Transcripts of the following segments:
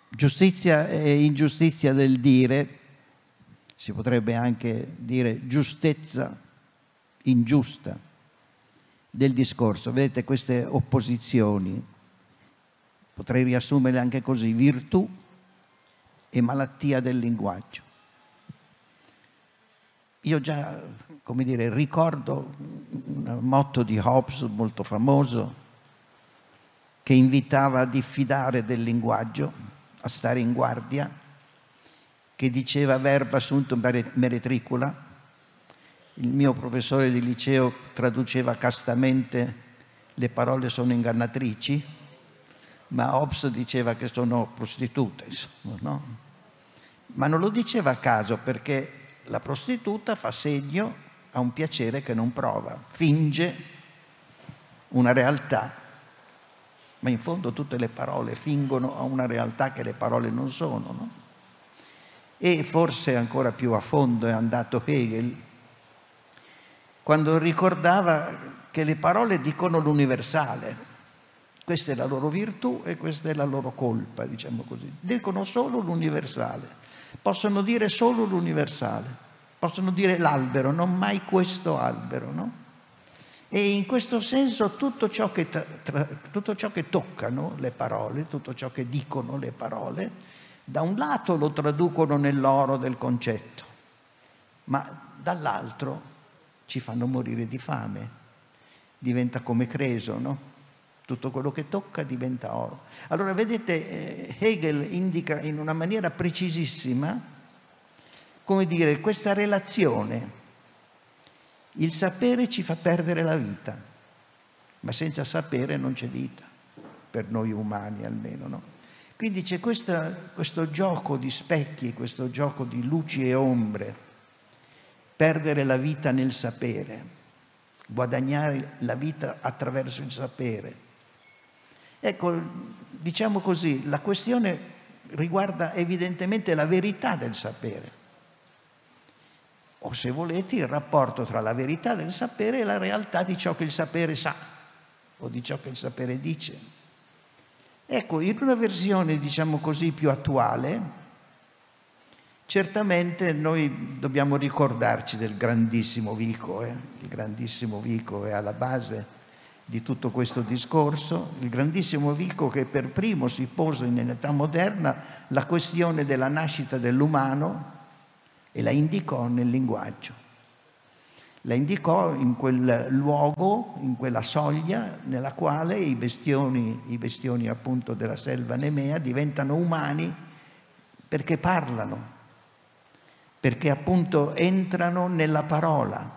Giustizia e ingiustizia del dire, si potrebbe anche dire giustezza ingiusta del discorso. Vedete queste opposizioni, potrei riassumerle anche così: virtù e malattia del linguaggio. Io già, come dire, ricordo un motto di Hobbes molto famoso che invitava a diffidare del linguaggio, a stare in guardia, che diceva verba sunt meretricula. Il mio professore di liceo traduceva castamente le parole sono ingannatrici, ma Hobbes diceva che sono prostitute, insomma, no? Ma non lo diceva a caso, perché la prostituta fa segno a un piacere che non prova, finge una realtà, ma in fondo tutte le parole fingono a una realtà che le parole non sono, no? E forse ancora più a fondo è andato Hegel, quando ricordava che le parole dicono l'universale. Questa è la loro virtù e questa è la loro colpa, diciamo così. Dicono solo l'universale. Possono dire solo l'universale, possono dire l'albero, non mai questo albero, no? E in questo senso tutto ciò che toccano le parole, tutto ciò che dicono le parole, da un lato lo traducono nell'oro del concetto, ma dall'altro ci fanno morire di fame. Diventa come Creso, no? Tutto quello che tocca diventa oro. Allora vedete, Hegel indica in una maniera precisissima, come dire, questa relazione. Il sapere ci fa perdere la vita, ma senza sapere non c'è vita, per noi umani almeno, no? Quindi c'è questo gioco di specchi, questo gioco di luci e ombre, perdere la vita nel sapere, guadagnare la vita attraverso il sapere. Ecco, diciamo così, la questione riguarda evidentemente la verità del sapere, o se volete il rapporto tra la verità del sapere e la realtà di ciò che il sapere sa, o di ciò che il sapere dice. Ecco, in una versione, diciamo così, più attuale, certamente noi dobbiamo ricordarci del grandissimo Vico. Il grandissimo Vico è alla base di tutto questo discorso, il grandissimo Vico che per primo si pose nell'età moderna la questione della nascita dell'umano e la indicò nel linguaggio. La indicò in quel luogo, in quella soglia nella quale i bestioni appunto della selva nemea diventano umani perché parlano, perché appunto entrano nella parola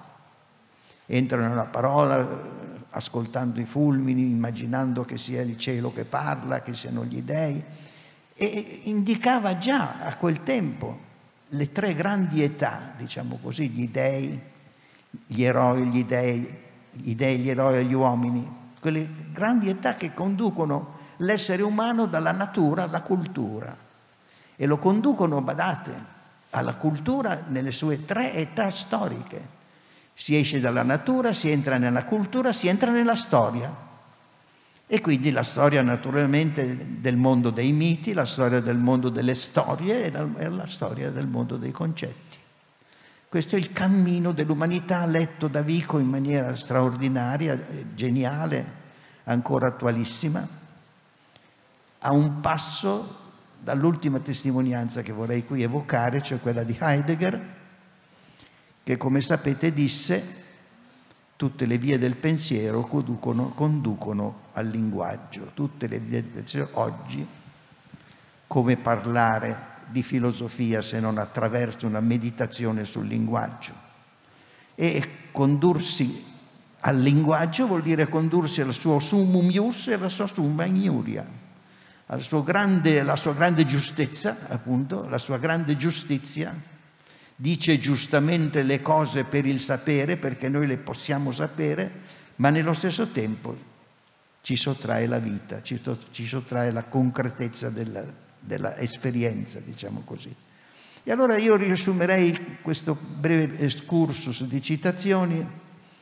ascoltando i fulmini, immaginando che sia il cielo che parla, che siano gli dei, e indicava già a quel tempo le tre grandi età, diciamo così, gli dei, gli eroi, gli dei, gli eroi e gli uomini, quelle grandi età che conducono l'essere umano dalla natura alla cultura, e lo conducono, badate, alla cultura nelle sue tre età storiche. Si esce dalla natura, si entra nella cultura, si entra nella storia. E quindi la storia naturalmente del mondo dei miti, la storia del mondo delle storie e la storia del mondo dei concetti. Questo è il cammino dell'umanità letto da Vico in maniera straordinaria, geniale, ancora attualissima, a un passo dall'ultima testimonianza che vorrei qui evocare, cioè quella di Heidegger, che come sapete disse: tutte le vie del pensiero conducono al linguaggio. Tutte le vie del pensiero oggi, come parlare di filosofia se non attraverso una meditazione sul linguaggio? E condursi al linguaggio vuol dire condursi al suo summum ius e alla sua summa ignuria, la sua grande giustezza, appunto, la sua grande giustizia. Dice giustamente le cose per il sapere, perché noi le possiamo sapere, ma nello stesso tempo ci sottrae la vita, ci sottrae la concretezza della esperienza, diciamo così. E allora io riassumerei questo breve excursus di citazioni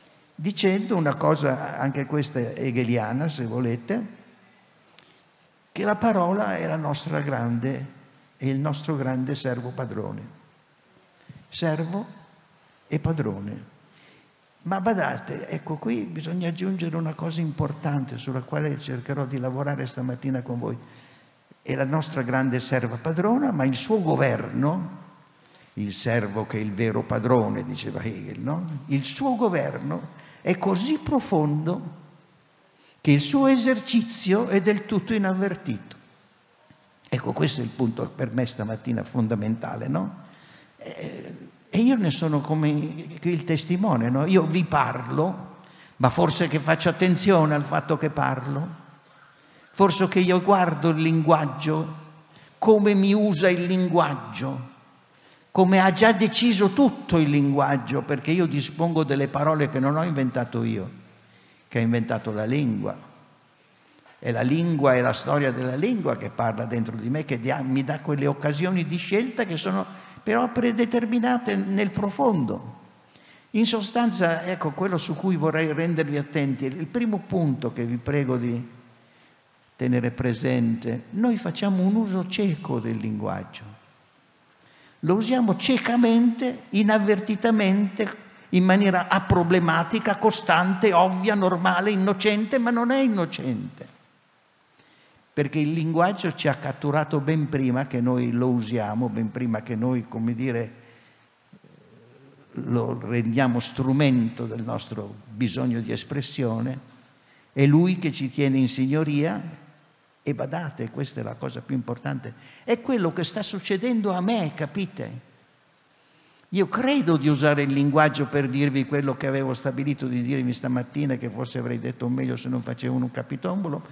dicendo una cosa, anche questa hegeliana, se volete, che la parola è il nostro grande servo padrone. Servo e padrone. Ma badate, ecco, qui bisogna aggiungere una cosa importante sulla quale cercherò di lavorare stamattina con voi. È la nostra grande serva padrona, ma il suo governo, il servo che è il vero padrone, diceva Hegel, no? Il suo governo è così profondo che il suo esercizio è del tutto inavvertito. Ecco, questo è il punto per me stamattina fondamentale, no? E io ne sono come il testimone, no? Io vi parlo, ma forse che faccio attenzione al fatto che parlo, forse che io guardo il linguaggio, come mi usa il linguaggio, come ha già deciso tutto il linguaggio, perché io dispongo delle parole che non ho inventato io, che ha inventato la lingua. È la lingua e la storia della lingua che parla dentro di me, che mi dà quelle occasioni di scelta che sono però predeterminate nel profondo. In sostanza, ecco, quello su cui vorrei rendervi attenti, il primo punto che vi prego di tenere presente: noi facciamo un uso cieco del linguaggio. Lo usiamo ciecamente, inavvertitamente, in maniera aproblematica, costante, ovvia, normale, innocente, ma non è innocente. Perché il linguaggio ci ha catturato ben prima che noi lo usiamo, ben prima che noi, come dire, lo rendiamo strumento del nostro bisogno di espressione. È Lui che ci tiene in signoria. E badate, questa è la cosa più importante, è quello che sta succedendo a me, capite? Io credo di usare il linguaggio per dirvi quello che avevo stabilito di dirvi stamattina, che forse avrei detto meglio se non facevo un capitombolo,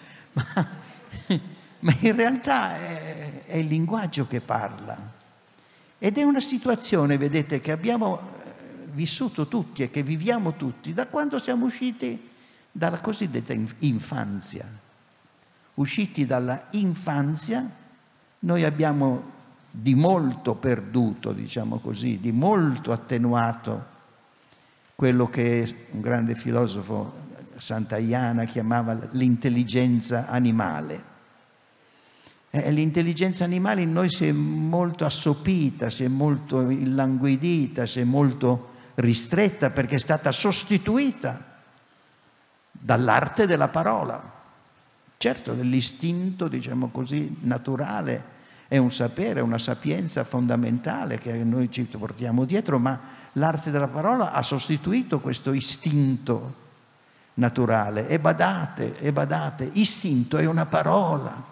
ma in realtà è il linguaggio che parla. Ed è una situazione, vedete, che abbiamo vissuto tutti e che viviamo tutti da quando siamo usciti dalla cosiddetta infanzia. Usciti dalla infanzia, noi abbiamo di molto perduto, diciamo così, di molto attenuato quello che un grande filosofo, Santayana, chiamava l'intelligenza animale. L'intelligenza animale in noi si è molto assopita, si è molto illanguidita, si è molto ristretta, perché è stata sostituita dall'arte della parola. Certo, dell'istinto, diciamo così, naturale, è un sapere, una sapienza fondamentale che noi ci portiamo dietro, ma l'arte della parola ha sostituito questo istinto naturale. E badate, istinto è una parola.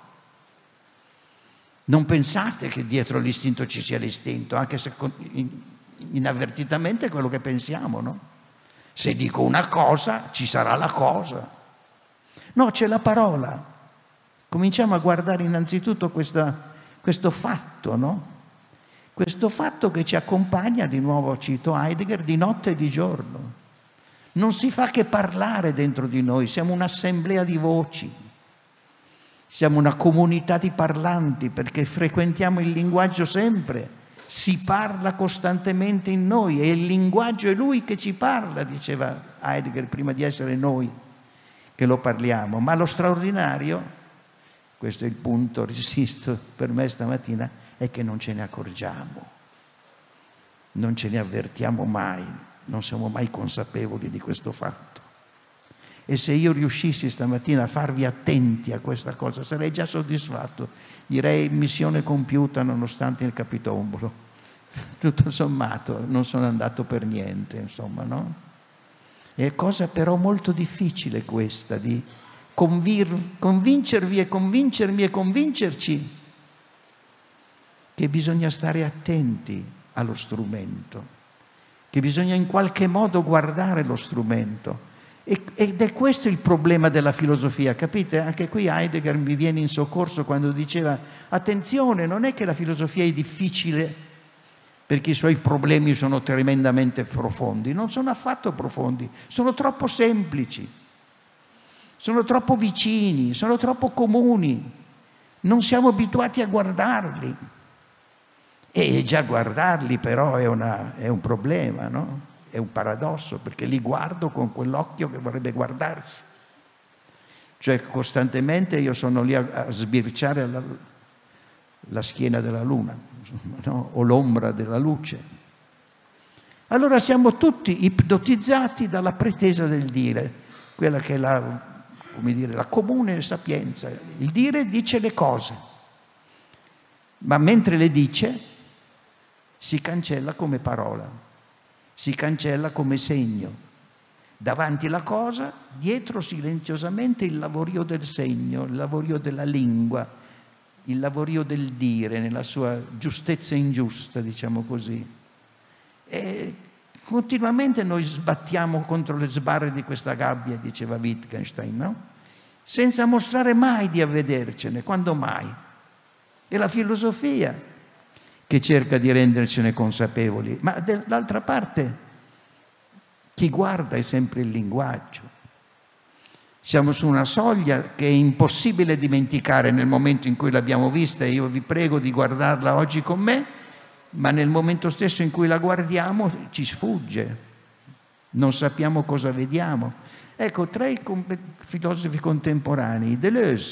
Non pensate che dietro l'istinto ci sia l'istinto, anche se inavvertitamente è quello che pensiamo, no? Se dico una cosa, ci sarà la cosa. No, c'è la parola. Cominciamo a guardare innanzitutto questo fatto, no? Questo fatto che ci accompagna, di nuovo cito Heidegger, di notte e di giorno. Non si fa che parlare dentro di noi, siamo un'assemblea di voci, siamo una comunità di parlanti, perché frequentiamo il linguaggio sempre, si parla costantemente in noi, e il linguaggio è Lui che ci parla, diceva Heidegger, prima di essere noi che lo parliamo. Ma lo straordinario, questo è il punto, insisto, per me stamattina, è che non ce ne accorgiamo, non ce ne avvertiamo mai, non siamo mai consapevoli di questo fatto. E se io riuscissi stamattina a farvi attenti a questa cosa, sarei già soddisfatto. Direi missione compiuta nonostante il capitombolo. Tutto sommato non sono andato per niente, insomma, no? È cosa però molto difficile questa, di convincervi e convincermi e convincerci che bisogna stare attenti allo strumento, che bisogna in qualche modo guardare lo strumento. Ed è questo il problema della filosofia, capite? Anche qui Heidegger mi viene in soccorso quando diceva: attenzione, non è che la filosofia è difficile perché i suoi problemi sono tremendamente profondi, non sono affatto profondi, sono troppo semplici, sono troppo vicini, sono troppo comuni, non siamo abituati a guardarli. E già guardarli però è un problema, no? È un paradosso, perché li guardo con quell'occhio che vorrebbe guardarsi. cioè costantemente io sono lì a sbirciare la schiena della luna, no? O l'ombra della luce. Allora siamo tutti ipnotizzati dalla pretesa del dire, quella che è la comune sapienza. Il dire dice le cose, ma mentre le dice si cancella come parola, si cancella come segno. Davanti alla cosa, dietro silenziosamente il lavorio del segno, il lavorio della lingua, il lavorio del dire nella sua giustezza ingiusta, diciamo così. E continuamente noi sbattiamo contro le sbarre di questa gabbia, diceva Wittgenstein, no? Senza mostrare mai di avvedercene, quando mai? È la filosofia che cerca di rendercene consapevoli, ma dall'altra parte chi guarda è sempre il linguaggio. Siamo su una soglia che è impossibile dimenticare nel momento in cui l'abbiamo vista, e io vi prego di guardarla oggi con me, ma nel momento stesso in cui la guardiamo ci sfugge, non sappiamo cosa vediamo. Ecco, tra i filosofi contemporanei, Deleuze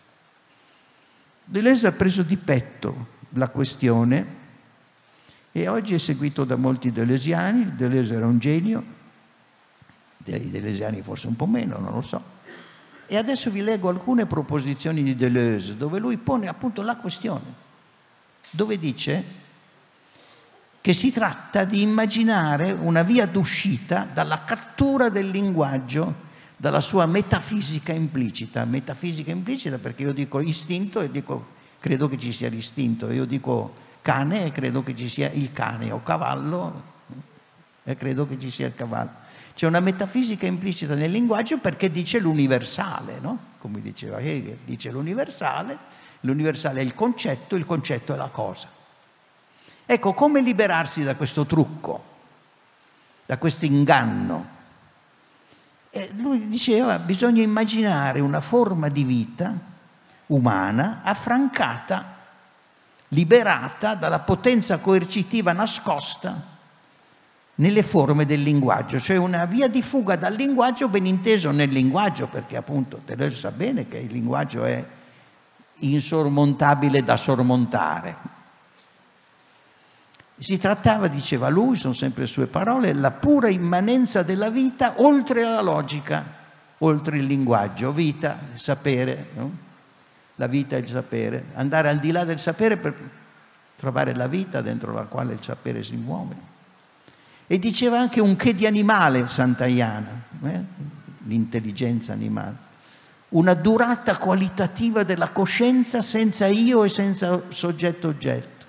ha preso di petto la questione e oggi è seguito da molti deleuziani. Deleuze era un genio, dei deleuziani forse un po' meno, non lo so. E adesso vi leggo alcune proposizioni di Deleuze, dove lui pone appunto la questione, dove dice che si tratta di immaginare una via d'uscita dalla cattura del linguaggio, dalla sua metafisica implicita. Metafisica implicita perché io dico istinto e dico credo che ci sia l'istinto, io dico cane e credo che ci sia il cane, o cavallo e credo che ci sia il cavallo. C'è una metafisica implicita nel linguaggio perché dice l'universale, no? Come diceva Hegel, dice l'universale è il concetto è la cosa. Ecco, come liberarsi da questo trucco, da questo inganno? E lui diceva, bisogna immaginare una forma di vita umana affrancata, liberata dalla potenza coercitiva nascosta nelle forme del linguaggio, cioè una via di fuga dal linguaggio, ben inteso nel linguaggio, perché appunto Deleuze sa bene che il linguaggio è insormontabile da sormontare. Si trattava, diceva lui, sono sempre le sue parole, la pura immanenza della vita oltre la logica, oltre il linguaggio, vita, sapere, no? La vita è il sapere, andare al di là del sapere per trovare la vita dentro la quale il sapere si muove. E diceva anche un che di animale sant'Aiana, l'intelligenza animale, una durata qualitativa della coscienza senza io e senza soggetto-oggetto.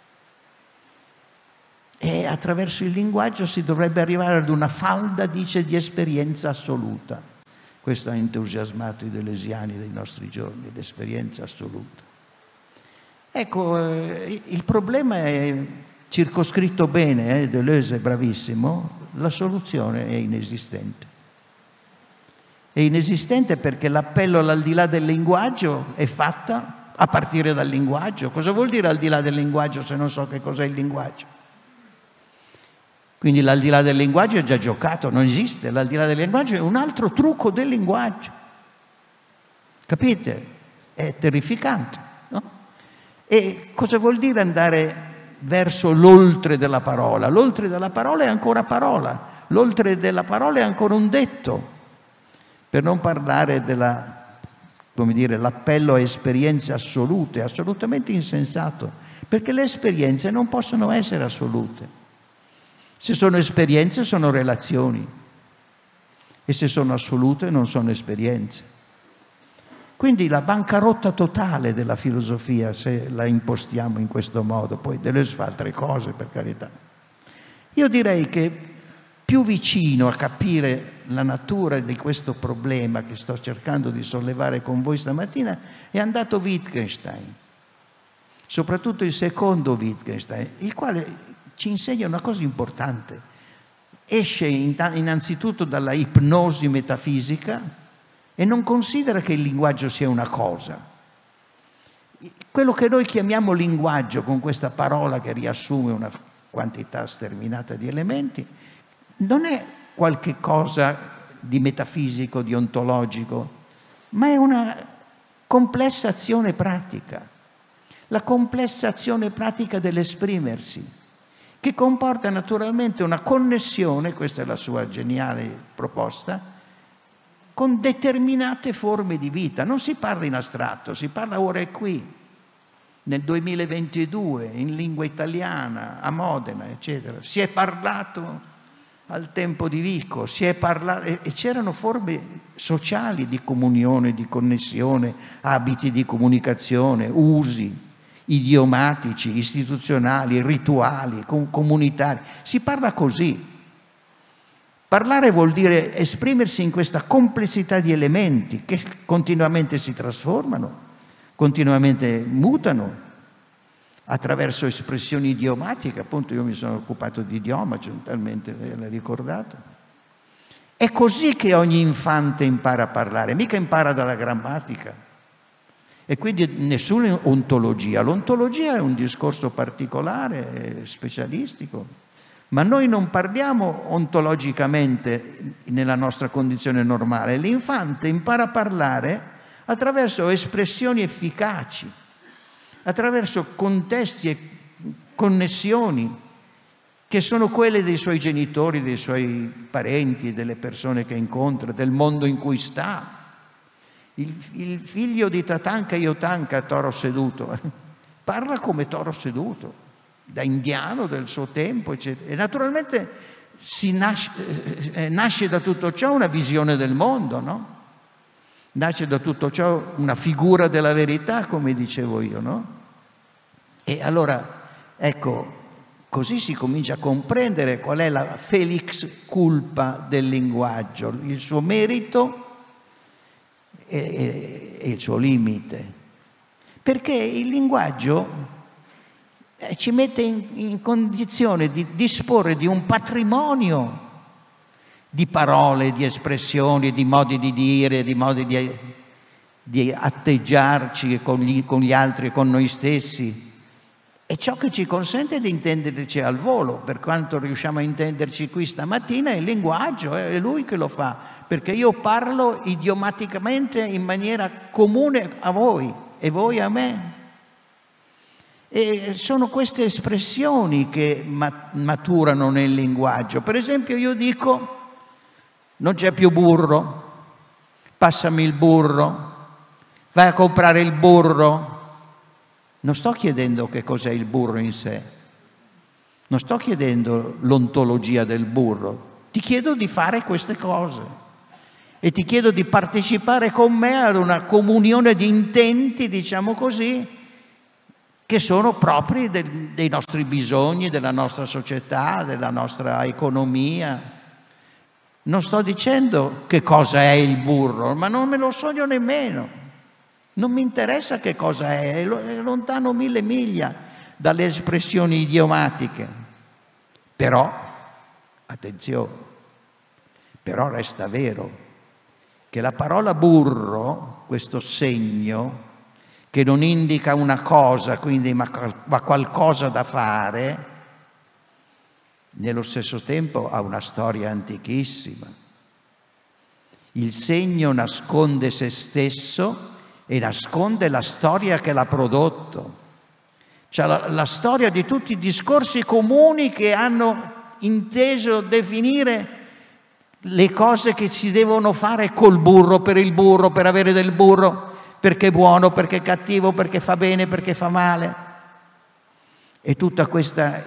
E attraverso il linguaggio si dovrebbe arrivare ad una falda, dice, di esperienza assoluta. Questo ha entusiasmato i deleuziani dei nostri giorni, l'esperienza assoluta. Ecco, il problema è circoscritto bene, Deleuze è bravissimo, la soluzione è inesistente. È inesistente perché l'appello all'aldilà del linguaggio è fatta a partire dal linguaggio. Cosa vuol dire al di là del linguaggio se non so che cos'è il linguaggio? Quindi l'aldilà del linguaggio è già giocato, non esiste. L'aldilà del linguaggio è un altro trucco del linguaggio. Capite? È terrificante, no? E cosa vuol dire andare verso l'oltre della parola? L'oltre della parola è ancora parola, l'oltre della parola è ancora un detto, per non parlare l'appello a esperienze assolute, assolutamente insensato, perché le esperienze non possono essere assolute. Se sono esperienze sono relazioni e se sono assolute non sono esperienze. Quindi la bancarotta totale della filosofia, se la impostiamo in questo modo, poi Deleuze fa altre cose, per carità. Io direi che più vicino a capire la natura di questo problema che sto cercando di sollevare con voi stamattina è andato Wittgenstein, soprattutto il secondo Wittgenstein, il quale ci insegna una cosa importante. Esce innanzitutto dalla ipnosi metafisica e non considera che il linguaggio sia una cosa. Quello che noi chiamiamo linguaggio, con questa parola che riassume una quantità sterminata di elementi, non è qualche cosa di metafisico, di ontologico, ma è una complessa azione pratica, la complessa azione pratica dell'esprimersi, che comporta naturalmente una connessione, questa è la sua geniale proposta, con determinate forme di vita. Non si parla in astratto, si parla ora e qui, nel 2022, in lingua italiana, a Modena, eccetera. Si è parlato al tempo di Vico, si è parlato, e c'erano forme sociali di comunione, di connessione, abiti di comunicazione, usi idiomatici, istituzionali, rituali, comunitari. Si parla così. Parlare vuol dire esprimersi in questa complessità di elementi che continuamente si trasformano, continuamente mutano attraverso espressioni idiomatiche. Appunto, io mi sono occupato di idioma, talmente l'hai ricordato. È così che ogni infante impara a parlare, mica impara dalla grammatica. E quindi nessuna ontologia. L'ontologia è un discorso particolare, specialistico, ma noi non parliamo ontologicamente nella nostra condizione normale. L'infante impara a parlare attraverso espressioni efficaci, attraverso contesti e connessioni che sono quelle dei suoi genitori, dei suoi parenti, delle persone che incontra, del mondo in cui sta. Il figlio di Tatanka Yotanka, toro seduto, parla come toro seduto, da indiano del suo tempo, eccetera. E naturalmente nasce da tutto ciò una visione del mondo, no? Nasce da tutto ciò una figura della verità, come dicevo io, no? E allora, ecco, così si comincia a comprendere qual è la felix culpa del linguaggio, il suo merito e il suo limite. Perché il linguaggio ci mette in condizione di disporre di un patrimonio di parole, di espressioni, di modi di dire, di modi di atteggiarci con gli altri e con noi stessi. È ciò che ci consente di intenderci al volo. Per quanto riusciamo a intenderci qui stamattina, è il linguaggio, è lui che lo fa, perché io parlo idiomaticamente in maniera comune a voi e voi a me. E sono queste espressioni che maturano nel linguaggio. Per esempio, io dico: non c'è più burro, passami il burro, vai a comprare il burro. Non sto chiedendo che cos'è il burro in sé, non sto chiedendo l'ontologia del burro, ti chiedo di fare queste cose e ti chiedo di partecipare con me ad una comunione di intenti, diciamo così, che sono propri dei nostri bisogni, della nostra società, della nostra economia. Non sto dicendo che cosa è il burro, ma non me lo sogno nemmeno. Non mi interessa che cosa è lontano 1000 miglia dalle espressioni idiomatiche. Però, attenzione, però resta vero che la parola burro, questo segno, che non indica una cosa, quindi ma qualcosa da fare, nello stesso tempo ha una storia antichissima. Il segno nasconde se stesso e nasconde la storia che l'ha prodotto. Cioè la storia di tutti i discorsi comuni che hanno inteso definire le cose che si devono fare col burro, per avere del burro, perché è buono, perché è cattivo, perché fa bene, perché fa male. E tutta questa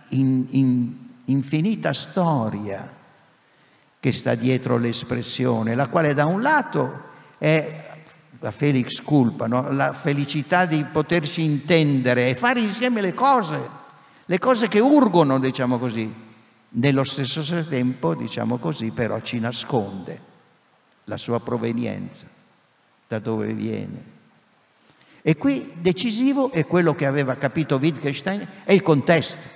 infinita storia che sta dietro l'espressione, la quale da un lato è la felix culpa, no? La felicità di poterci intendere e fare insieme le cose che urgono, diciamo così. Nello stesso tempo, diciamo così, però ci nasconde la sua provenienza, da dove viene. E qui decisivo è quello che aveva capito Wittgenstein, è il contesto.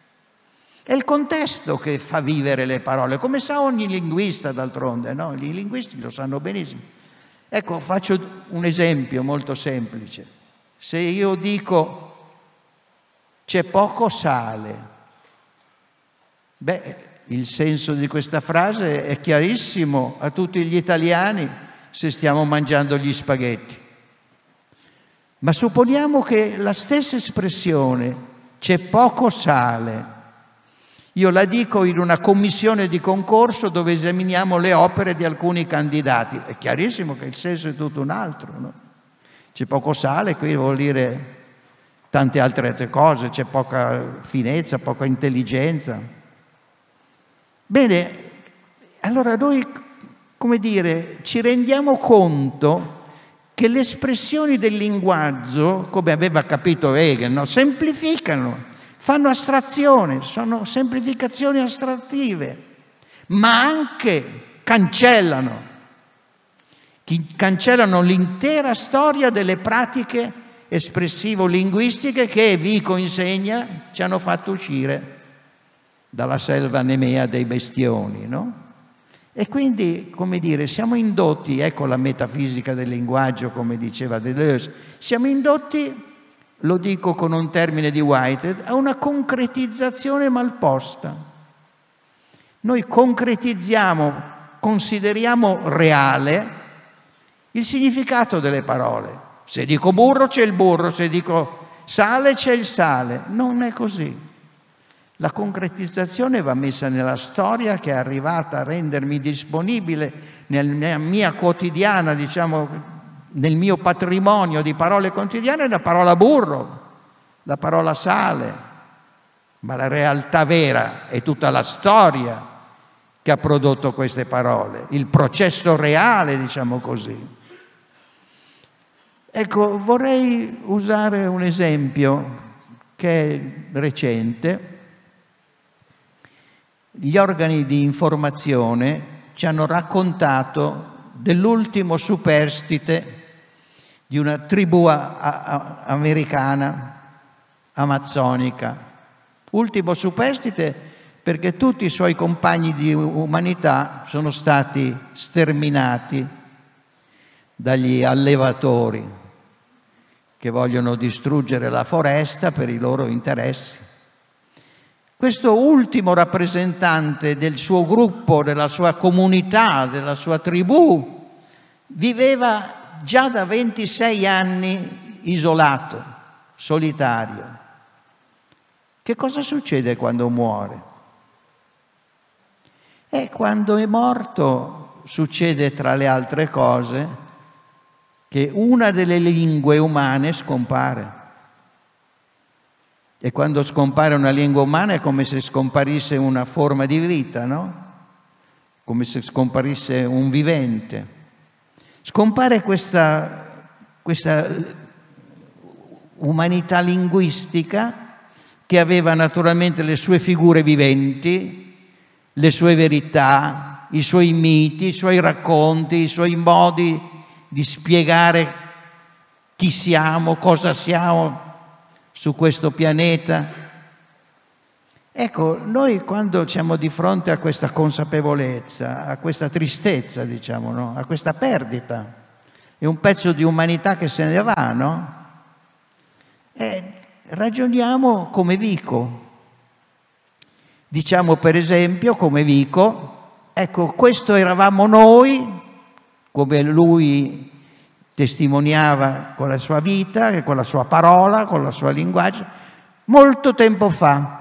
È il contesto che fa vivere le parole, come sa ogni linguista d'altronde, no? I linguisti lo sanno benissimo. Ecco, faccio un esempio molto semplice. Se io dico c'è poco sale, beh, il senso di questa frase è chiarissimo a tutti gli italiani. se stiamo mangiando gli spaghetti. Ma supponiamo che la stessa espressione, c'è poco sale, io la dico in una commissione di concorso dove esaminiamo le opere di alcuni candidati. È chiarissimo che il senso è tutto un altro, no? C'è poco sale, qui vuol dire tante altre cose, c'è poca finezza, poca intelligenza. Bene, allora noi, come dire, ci rendiamo conto che le espressioni del linguaggio, come aveva capito Hegel, no? Semplificano, fanno astrazione, sono semplificazioni astrattive, ma anche cancellano l'intera storia delle pratiche espressivo-linguistiche che, Vico insegna, ci hanno fatto uscire dalla selva nemea dei bestioni, no? E quindi, come dire, siamo indotti, ecco la metafisica del linguaggio, come diceva Deleuze, siamo indotti, lo dico con un termine di Whitehead, a una concretizzazione malposta. Noi concretizziamo, consideriamo reale il significato delle parole. Se dico burro c'è il burro, se dico sale c'è il sale. Non è così. La concretizzazione va messa nella storia che è arrivata a rendermi disponibile nella mia quotidiana, diciamo, nel mio patrimonio di parole quotidiane, la parola burro, la parola sale. Ma la realtà vera è tutta la storia che ha prodotto queste parole, il processo reale, diciamo così. Ecco, vorrei usare un esempio che è recente. Gli organi di informazione ci hanno raccontato dell'ultimo superstite di una tribù americana, amazzonica. Ultimo superstite perché tutti i suoi compagni di umanità sono stati sterminati dagli allevatori che vogliono distruggere la foresta per i loro interessi. Questo ultimo rappresentante del suo gruppo, della sua comunità, della sua tribù, viveva già da 26 anni isolato, solitario. Che cosa succede quando muore? E quando è morto succede, tra le altre cose, che una delle lingue umane scompare. E quando scompare una lingua umana è come se scomparisse una forma di vita, no? Come se scomparisse un vivente. Scompare questa umanità linguistica che aveva naturalmente le sue figure viventi, le sue verità, i suoi miti, i suoi racconti, i suoi modi di spiegare chi siamo, cosa siamo su questo pianeta. Ecco, noi quando siamo di fronte a questa consapevolezza, a questa tristezza, diciamo, no? A questa perdita, è un pezzo di umanità che se ne va, no? E ragioniamo come Vico. Diciamo per esempio come Vico, ecco, questo eravamo noi, come lui testimoniava con la sua vita, con la sua parola, con il suo linguaggio, molto tempo fa.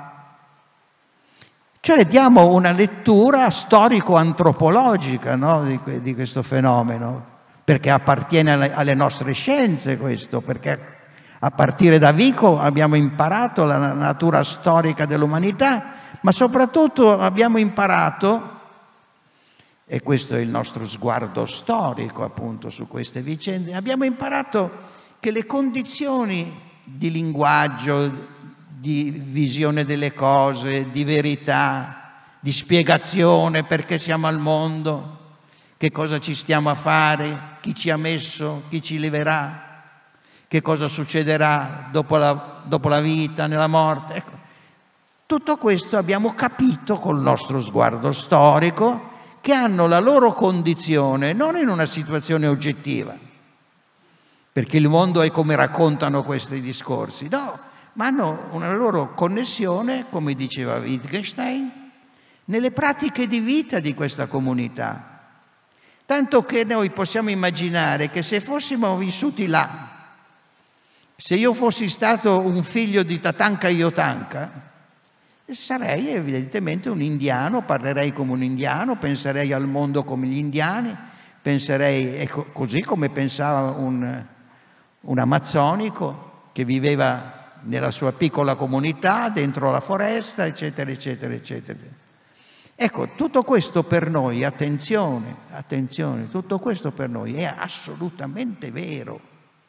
Cioè diamo una lettura storico-antropologica, no, di questo fenomeno, perché appartiene alle nostre scienze questo, perché a partire da Vico abbiamo imparato la natura storica dell'umanità, ma soprattutto abbiamo imparato, e questo è il nostro sguardo storico appunto su queste vicende, abbiamo imparato che le condizioni di linguaggio, di visione delle cose, di verità, di spiegazione perché siamo al mondo, che cosa ci stiamo a fare, chi ci ha messo, chi ci leverà, che cosa succederà dopo la vita, nella morte. Ecco, tutto questo abbiamo capito col nostro sguardo storico, che hanno la loro condizione non in una situazione oggettiva, perché il mondo è come raccontano questi discorsi, no, ma hanno una loro connessione, come diceva Wittgenstein, nelle pratiche di vita di questa comunità, Tanto che noi possiamo immaginare che se fossimo vissuti là, se io fossi stato un figlio di Tatanka Yotanka, sarei evidentemente un indiano, parlerei come un indiano, penserei al mondo come gli indiani, penserei ecco, così come pensava un amazzonico che viveva nella sua piccola comunità, dentro la foresta, eccetera, eccetera, eccetera. Ecco, tutto questo per noi, attenzione, attenzione, tutto questo per noi è assolutamente vero.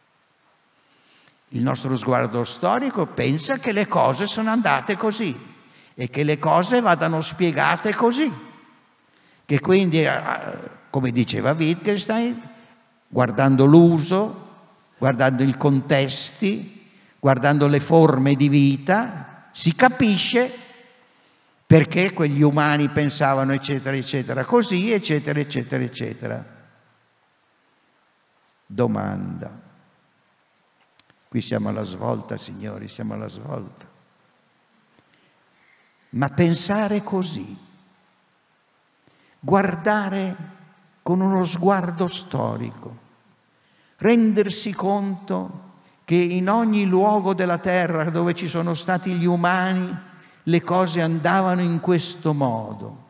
Il nostro sguardo storico pensa che le cose sono andate così e che le cose vadano spiegate così, che quindi, come diceva Wittgenstein, guardando l'uso, guardando i contesti, guardando le forme di vita, si capisce perché quegli umani pensavano eccetera eccetera così, eccetera eccetera eccetera. Domanda. Qui siamo alla svolta, signori, siamo alla svolta. Ma pensare così, guardare con uno sguardo storico, rendersi conto che in ogni luogo della terra dove ci sono stati gli umani le cose andavano in questo modo.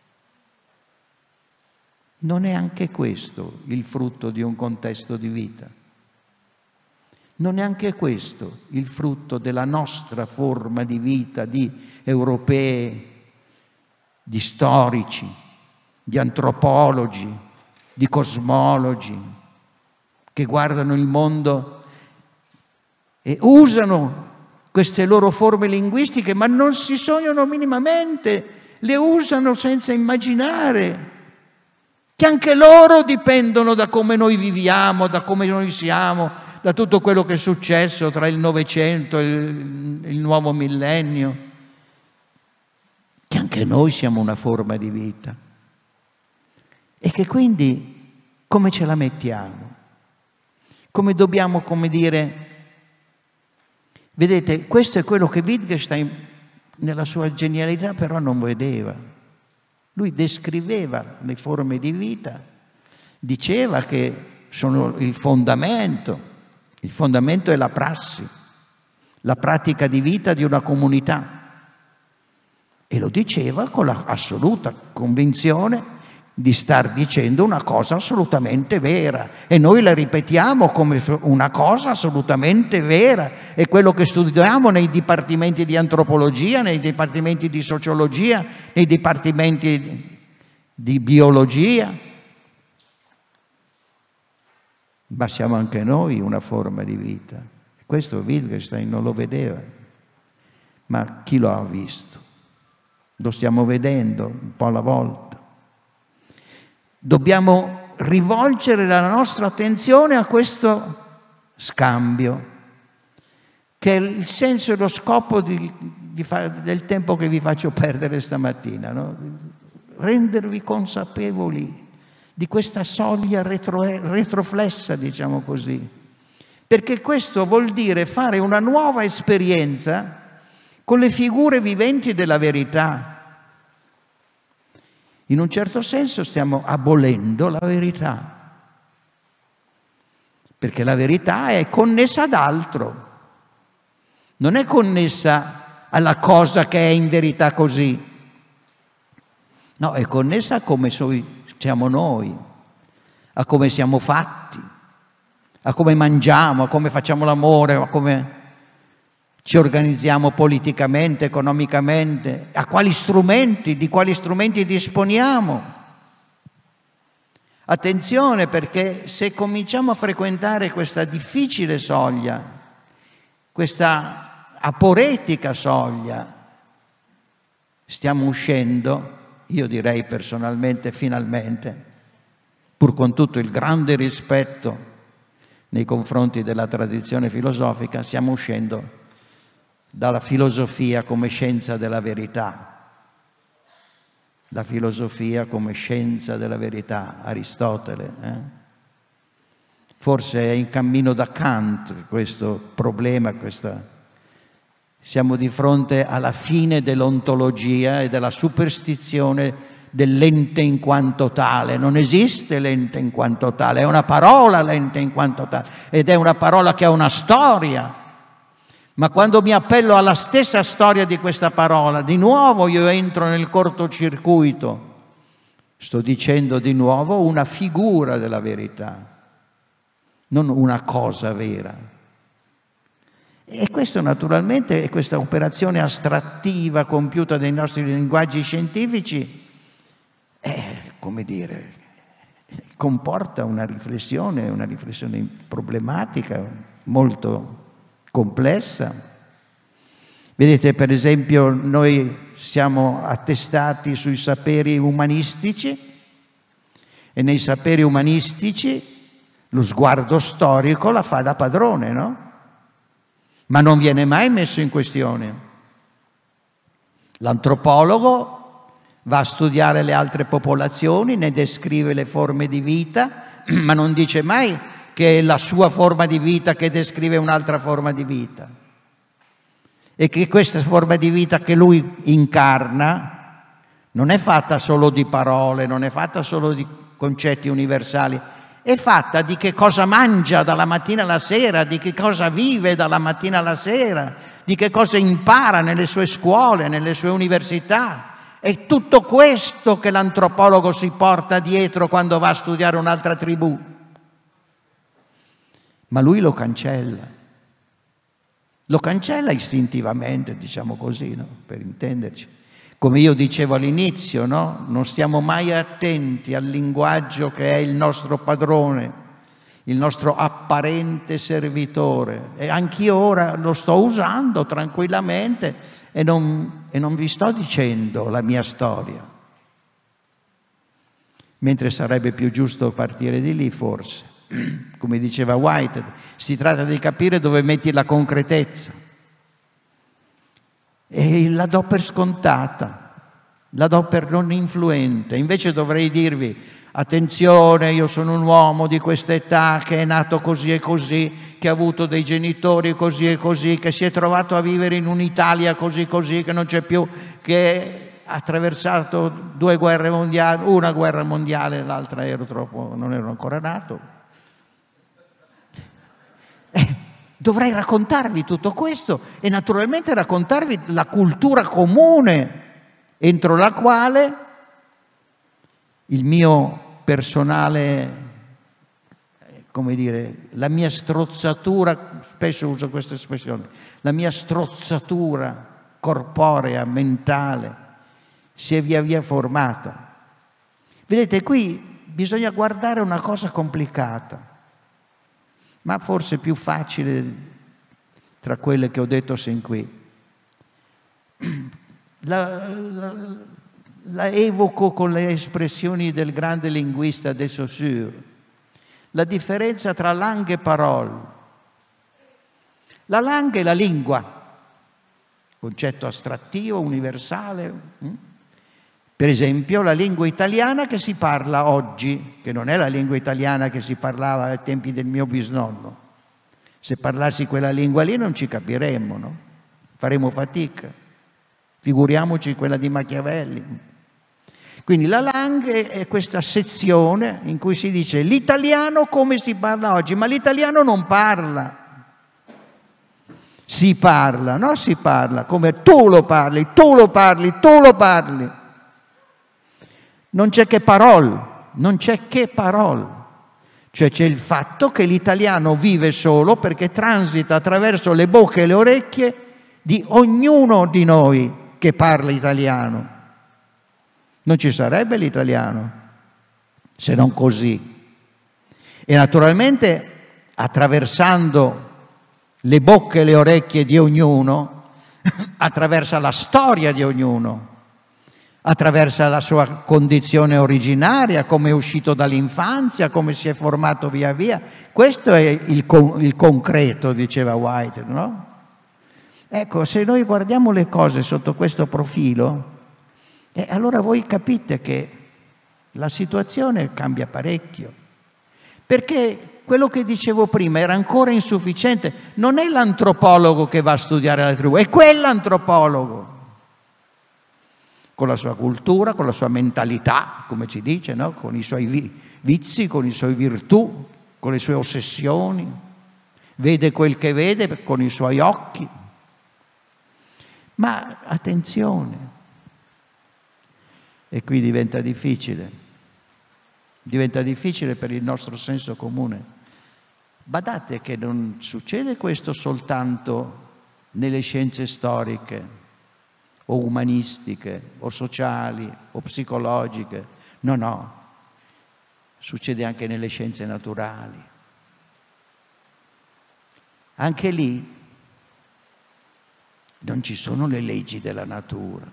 Non è anche questo il frutto di un contesto di vita? Non è anche questo il frutto della nostra forma di vita di europei, di storici, di antropologi, di cosmologi, che guardano il mondo e usano queste loro forme linguistiche, ma non si sognano minimamente, le usano senza immaginare che anche loro dipendono da come noi viviamo, da come noi siamo, da tutto quello che è successo tra il Novecento e il nuovo millennio, che anche noi siamo una forma di vita e che quindi come ce la mettiamo? Come dobbiamo, come dire, vedete, questo è quello che Wittgenstein nella sua genialità però non vedeva. Lui descriveva le forme di vita, diceva che sono il fondamento è la prassi, la pratica di vita di una comunità. E lo diceva con l'assoluta convinzione di star dicendo una cosa assolutamente vera, e noi la ripetiamo come una cosa assolutamente vera. È quello che studiamo nei dipartimenti di antropologia, nei dipartimenti di sociologia, nei dipartimenti di biologia. Ma siamo anche noi una forma di vita. Questo Wittgenstein non lo vedeva, ma chi lo ha visto? Lo stiamo vedendo un po' alla volta. Dobbiamo rivolgere la nostra attenzione a questo scambio, che è il senso e lo scopo del tempo che vi faccio perdere stamattina, no? Rendervi consapevoli di questa soglia retroflessa, diciamo così, perché questo vuol dire fare una nuova esperienza con le figure viventi della verità. In un certo senso stiamo abolendo la verità, perché la verità è connessa ad altro, non è connessa alla cosa che è in verità così, no, è connessa a come siamo noi, a come siamo fatti, a come mangiamo, a come facciamo l'amore, a come ci organizziamo politicamente, economicamente, a quali strumenti, di quali strumenti disponiamo. Attenzione, perché se cominciamo a frequentare questa difficile soglia, questa aporetica soglia, stiamo uscendo, io direi personalmente, finalmente, pur con tutto il grande rispetto nei confronti della tradizione filosofica, stiamo uscendo dalla filosofia come scienza della verità. La filosofia come scienza della verità, Aristotele. Forse è in cammino da Kant questo problema, siamo di fronte alla fine dell'ontologia e della superstizione dell'ente in quanto tale. Non esiste l'ente in quanto tale, è una parola l'ente in quanto tale, ed è una parola che ha una storia. Ma quando mi appello alla stessa storia di questa parola, di nuovo io entro nel cortocircuito. Sto dicendo di nuovo una figura della verità, non una cosa vera. E questo naturalmente è questa operazione astrattiva compiuta dai nostri linguaggi scientifici, come dire, comporta una riflessione problematica molto complessa. Vedete, per esempio, noi siamo attestati sui saperi umanistici e nei saperi umanistici lo sguardo storico la fa da padrone, no? Ma non viene mai messo in questione. L'antropologo va a studiare le altre popolazioni, ne descrive le forme di vita, ma non dice mai che è la sua forma di vita che descrive un'altra forma di vita. E che questa forma di vita che lui incarna non è fatta solo di parole, non è fatta solo di concetti universali, è fatta di che cosa mangia dalla mattina alla sera, di che cosa vive dalla mattina alla sera, di che cosa impara nelle sue scuole, nelle sue università. È tutto questo che l'antropologo si porta dietro quando va a studiare un'altra tribù. Ma lui lo cancella. Lo cancella istintivamente, diciamo così, no? Per intenderci. Come io dicevo all'inizio, no? Non stiamo mai attenti al linguaggio che è il nostro padrone, il nostro apparente servitore. E anch'io ora lo sto usando tranquillamente e non vi sto dicendo la mia storia. Mentre sarebbe più giusto partire di lì, forse. Come diceva Whitehead, si tratta di capire dove metti la concretezza. E la do per scontata, la do per non influente. Invece dovrei dirvi: attenzione, io sono un uomo di questa età che è nato così e così, che ha avuto dei genitori così e così, che si è trovato a vivere in un'Italia così così, che non c'è più, che ha attraversato 2 guerre mondiali, una guerra mondiale, l'altra non ero ancora nato. Dovrei raccontarvi tutto questo e naturalmente raccontarvi la cultura comune entro la quale il mio personale, come dire, la mia strozzatura, spesso uso questa espressione, la mia strozzatura corporea, mentale, si è via via formata. Vedete, qui bisogna guardare una cosa complicata, ma forse più facile tra quelle che ho detto sin qui. La evoco con le espressioni del grande linguista de Saussure, la differenza tra langue e parole. La langue è la lingua, concetto astrattivo, universale. Per esempio la lingua italiana che si parla oggi, che non è la lingua italiana che si parlava ai tempi del mio bisnonno. Se parlassi quella lingua lì non ci capiremmo, no? Faremo fatica. Figuriamoci quella di Machiavelli. Quindi la langue è questa sezione in cui si dice l'italiano come si parla oggi, ma l'italiano non parla. Si parla, no? Si parla come tu lo parli, tu lo parli, tu lo parli. Non c'è che parole, non c'è che parole. Cioè c'è il fatto che l'italiano vive solo perché transita attraverso le bocche e le orecchie di ognuno di noi che parla italiano. Non ci sarebbe l'italiano se non così. E naturalmente attraversando le bocche e le orecchie di ognuno, attraversa la storia di ognuno, attraversa la sua condizione originaria, come è uscito dall'infanzia, come si è formato via via. Questo è il concreto, diceva Whitehead, no? Ecco, se noi guardiamo le cose sotto questo profilo, allora voi capite che la situazione cambia parecchio. Perché quello che dicevo prima era ancora insufficiente. Non è l'antropologo che va a studiare la tribù, è quell'antropologo. con la sua cultura, con la sua mentalità, come ci dice, no? Con i suoi vizi, con i suoi virtù, con le sue ossessioni, vede quel che vede con i suoi occhi. Ma attenzione, e qui diventa difficile per il nostro senso comune. Badate che non succede questo soltanto nelle scienze storiche o umanistiche o sociali o psicologiche, no, succede anche nelle scienze naturali. Anche lì non ci sono le leggi della natura.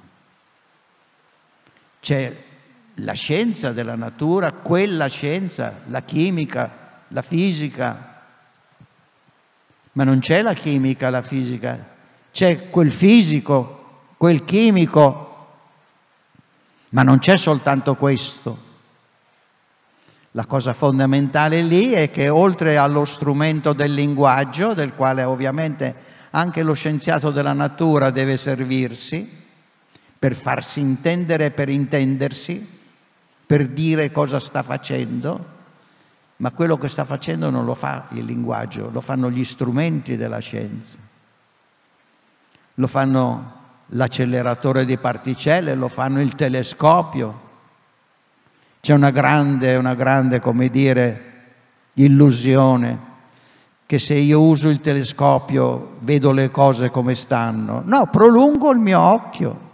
C'è la scienza della natura, quella scienza, la chimica, la fisica, ma non c'è la chimica, la fisica, c'è quel fisico, quel chimico, ma non c'è soltanto questo. La cosa fondamentale lì è che oltre allo strumento del linguaggio, del quale ovviamente anche lo scienziato della natura deve servirsi per farsi intendere, per intendersi, per dire cosa sta facendo, ma quello che sta facendo non lo fa il linguaggio, lo fanno gli strumenti della scienza, lo fanno l'acceleratore di particelle, lo fanno il telescopio. C'è una grande, come dire, illusione che se io uso il telescopio vedo le cose come stanno. No, prolungo il mio occhio.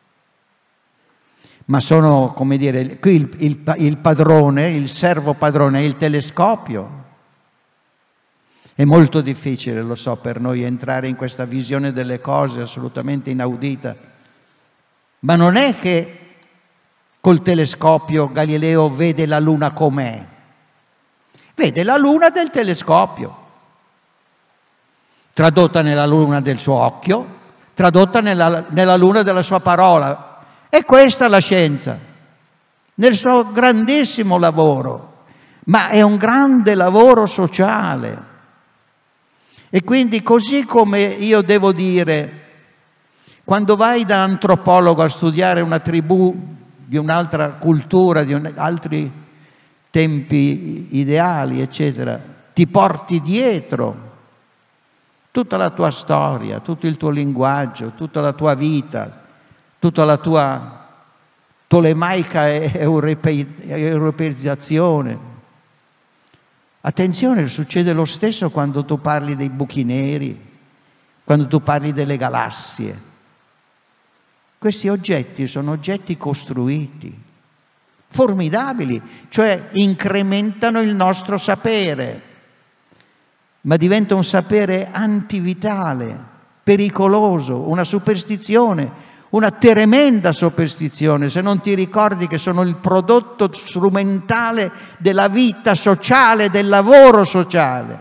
Ma sono, come dire, qui il padrone, il servo padrone è il telescopio. È molto difficile, lo so, per noi entrare in questa visione delle cose assolutamente inaudita. Ma non è che col telescopio Galileo vede la luna com'è. Vede la luna del telescopio, tradotta nella luna del suo occhio, tradotta nella luna della sua parola. E questa è la scienza, nel suo grandissimo lavoro, ma è un grande lavoro sociale. E quindi così come io devo dire, quando vai da antropologo a studiare una tribù di un'altra cultura, di altri tempi ideali, eccetera, ti porti dietro tutta la tua storia, tutto il tuo linguaggio, tutta la tua vita, tutta la tua tolemaica europeizzazione. Attenzione, succede lo stesso quando tu parli dei buchi neri, quando tu parli delle galassie. Questi oggetti sono oggetti costruiti, formidabili, cioè incrementano il nostro sapere, ma diventa un sapere antivitale, pericoloso, una superstizione, una tremenda superstizione, se non ti ricordi che sono il prodotto strumentale della vita sociale, del lavoro sociale.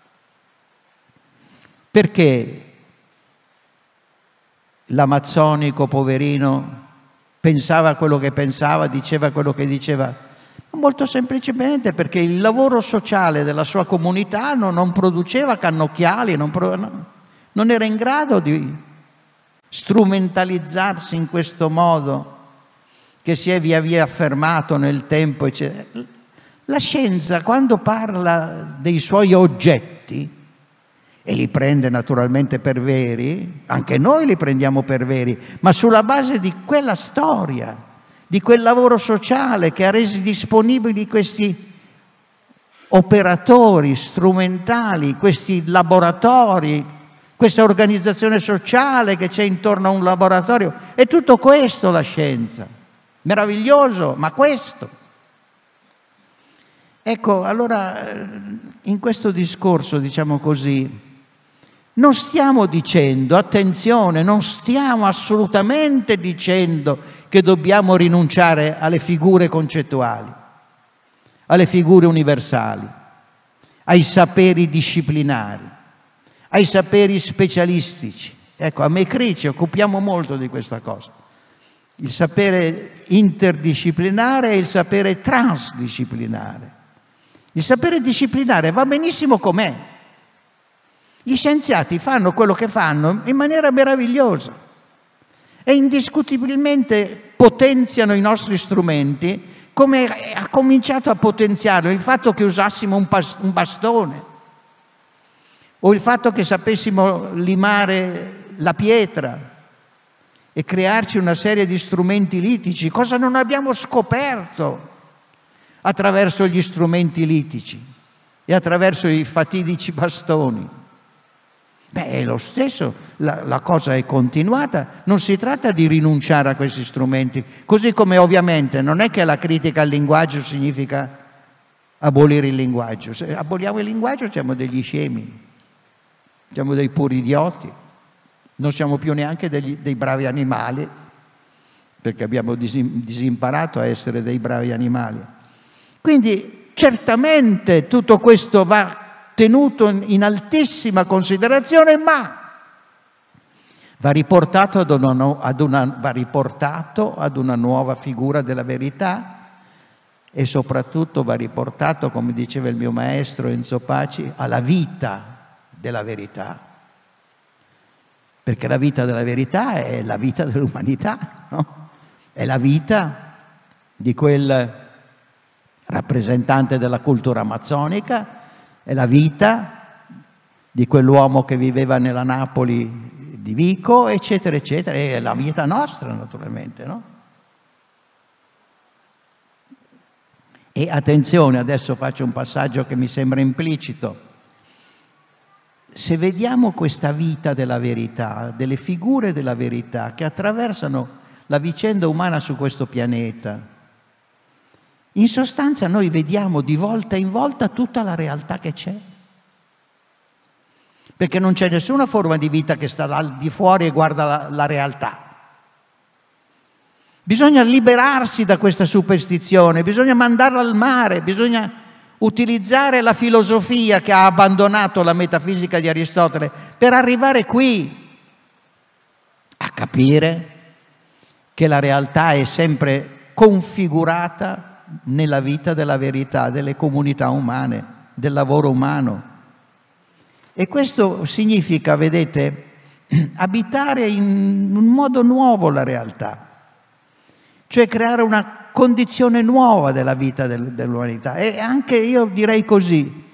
Perché l'amazzonico poverino pensava quello che pensava, diceva quello che diceva? Molto semplicemente perché il lavoro sociale della sua comunità non produceva cannocchiali, non era in grado di strumentalizzarsi in questo modo che si è via via affermato nel tempo, eccetera. La scienza, quando parla dei suoi oggetti, e li prende naturalmente per veri, anche noi li prendiamo per veri, ma sulla base di quella storia, di quel lavoro sociale che ha reso disponibili questi operatori strumentali, questi laboratori, questa organizzazione sociale che c'è intorno a un laboratorio. È tutto questo la scienza. Meraviglioso, ma questo. Ecco, allora, in questo discorso, diciamo così, non stiamo dicendo, attenzione, non stiamo assolutamente dicendo che dobbiamo rinunciare alle figure concettuali, alle figure universali, ai saperi disciplinari, ai saperi specialistici. Ecco, a MECRI ci occupiamo molto di questa cosa. Il sapere interdisciplinare e il sapere transdisciplinare. Il sapere disciplinare va benissimo com'è. Gli scienziati fanno quello che fanno in maniera meravigliosa. È indiscutibilmente potenziano i nostri strumenti, come ha cominciato a potenziare il fatto che usassimo un bastone, o il fatto che sapessimo limare la pietra e crearci una serie di strumenti litici. Cosa non abbiamo scoperto attraverso gli strumenti litici e attraverso i fatidici bastoni? Beh, è lo stesso, la cosa è continuata, non si tratta di rinunciare a questi strumenti, così come ovviamente non è che la critica al linguaggio significa abolire il linguaggio. Se aboliamo il linguaggio siamo degli scemi, siamo dei puri idioti, non siamo più neanche dei bravi animali, perché abbiamo disimparato a essere dei bravi animali. Quindi certamente tutto questo va tenuto in altissima considerazione, ma va riportato ad una nuova figura della verità, e soprattutto va riportato, come diceva il mio maestro Enzo Paci, alla vita della verità, perché la vita della verità è la vita dell'umanità, no? È la vita di quel rappresentante della cultura amazzonica, è la vita di quell'uomo che viveva nella Napoli di Vico, eccetera, eccetera, è la vita nostra, naturalmente, no? E attenzione, adesso faccio un passaggio che mi sembra implicito. Se vediamo questa vita della verità, delle figure della verità che attraversano la vicenda umana su questo pianeta, in sostanza noi vediamo di volta in volta tutta la realtà che c'è. Perché non c'è nessuna forma di vita che sta al di fuori e guarda la realtà. Bisogna liberarsi da questa superstizione, bisogna mandarla al mare, bisogna utilizzare la filosofia che ha abbandonato la metafisica di Aristotele per arrivare qui a capire che la realtà è sempre configurata nella vita della verità, delle comunità umane, del lavoro umano. E questo significa, vedete, abitare in un modo nuovo la realtà, cioè creare una condizione nuova della vita dell'umanità. E anche io direi così,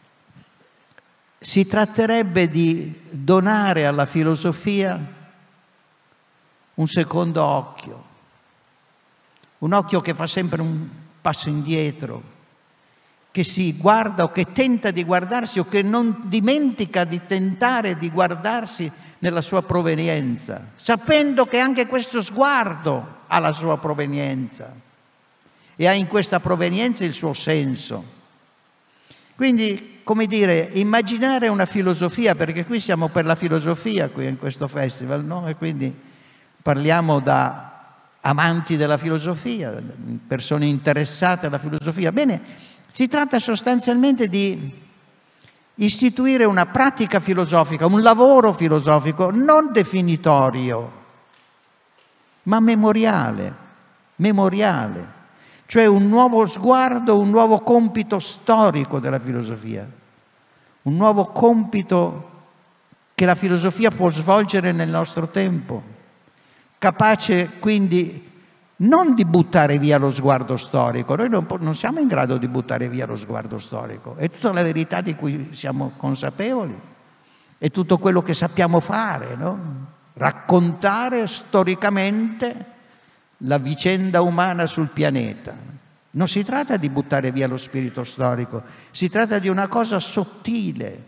si tratterebbe di donare alla filosofia un secondo occhio, un occhio che fa sempre un passo indietro, che si guarda o che tenta di guardarsi o che non dimentica di tentare di guardarsi nella sua provenienza, sapendo che anche questo sguardo ha la sua provenienza e ha in questa provenienza il suo senso. Quindi, come dire, immaginare una filosofia, perché qui siamo per la filosofia qui in questo festival, no? E quindi parliamo da amanti della filosofia, persone interessate alla filosofia. Bene, si tratta sostanzialmente di istituire una pratica filosofica, un lavoro filosofico non definitorio, ma memoriale, cioè un nuovo sguardo, un nuovo compito storico della filosofia, un nuovo compito che la filosofia può svolgere nel nostro tempo, capace quindi non di buttare via lo sguardo storico. Noi non siamo in grado di buttare via lo sguardo storico, è tutta la verità di cui siamo consapevoli, è tutto quello che sappiamo fare, no? Raccontare storicamente la vicenda umana sul pianeta. Non si tratta di buttare via lo spirito storico, si tratta di una cosa sottile,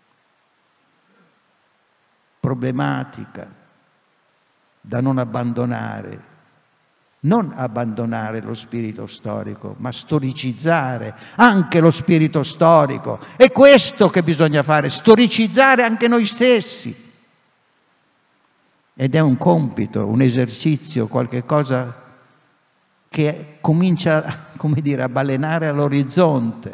problematica, da non abbandonare. Non abbandonare lo spirito storico, ma storicizzare anche lo spirito storico. È questo che bisogna fare, storicizzare anche noi stessi. Ed è un compito, un esercizio, qualche cosa che comincia, come dire, a balenare all'orizzonte.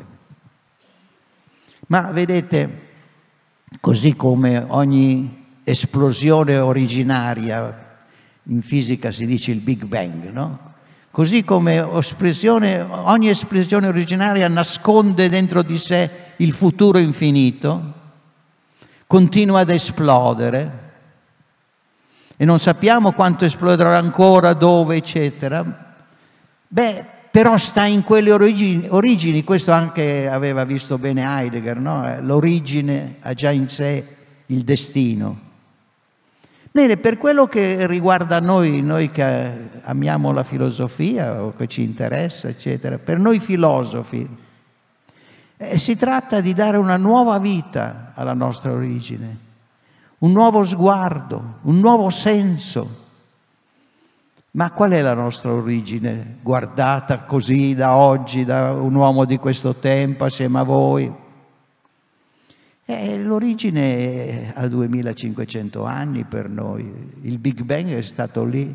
Ma vedete, così come ogni esplosione originaria, in fisica si dice il Big Bang, no? Così come ogni esplosione originaria nasconde dentro di sé il futuro infinito, continua ad esplodere, e non sappiamo quanto esploderà ancora, dove, eccetera, beh, però sta in quelle origini. Questo anche aveva visto bene Heidegger, no? L'origine ha già in sé il destino. Bene, per quello che riguarda noi che amiamo la filosofia o che ci interessa, eccetera, per noi filosofi, si tratta di dare una nuova vita alla nostra origine, un nuovo sguardo, un nuovo senso. Ma qual è la nostra origine, guardata così da oggi, da un uomo di questo tempo assieme a voi? L'origine ha 2500 anni per noi. Il Big Bang è stato lì,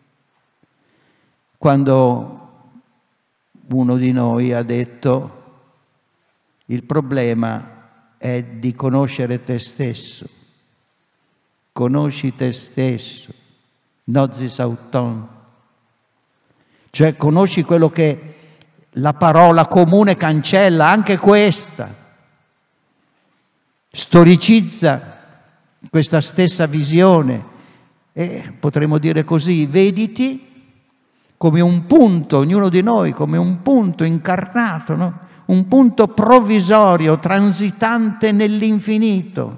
quando uno di noi ha detto: il problema è di conoscere te stesso. Conosci te stesso, nozis auton. Cioè conosci quello che la parola comune cancella, anche questa. Storicizza questa stessa visione e potremmo dire così: vediti come un punto, ognuno di noi come un punto incarnato, no? Un punto provvisorio, transitante nell'infinito,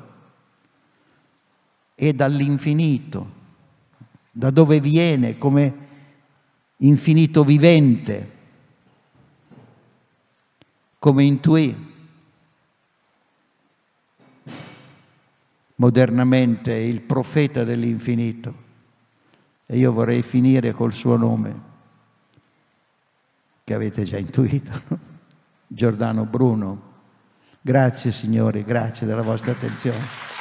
e dall'infinito, da dove viene, come infinito vivente, come intuì modernamente il profeta dell'infinito. E io vorrei finire col suo nome, che avete già intuito, Giordano Bruno. Grazie signori, grazie della vostra attenzione.